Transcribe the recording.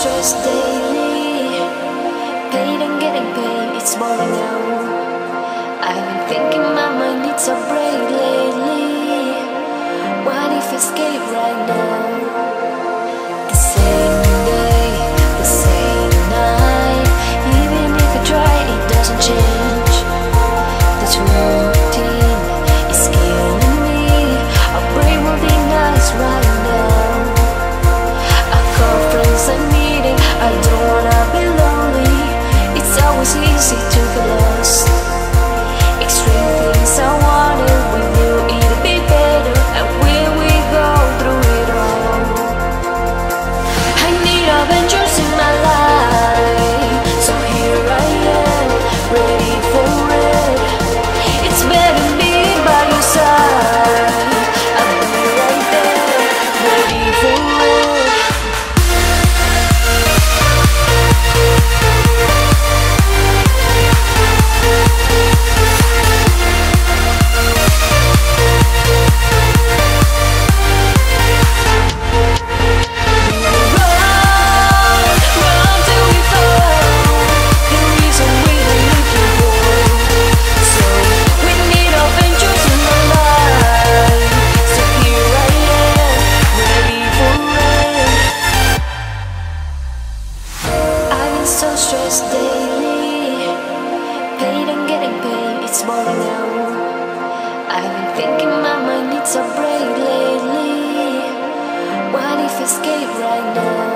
stressed daily. Paid and getting paid, it's boring now. I've been thinking my mind needs a break lately. What if escape right now? The same day, the same night. Even if I try, it doesn't change. This routine is killing me. A brain will be nice right now. I call friends I'm meeting, I don't wanna be lonely. It's always easy to get lost. Extreme things I wanted, we knew it'd be better. And will we go through it all? I need adventures in my life, so here I am, ready for it. It's better being by your side. I'll be right there, ready for it. So stressed daily, paid and getting paid, it's boring now. I've been thinking my mind needs a break lately. What if escape right now?